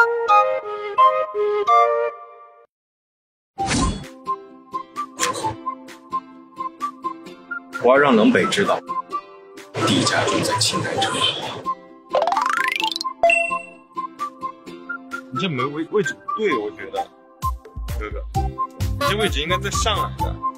我要让冷北知道，地家就在青潭城。 你这位置不对，我觉得，哥哥，你这位置应该再上来的。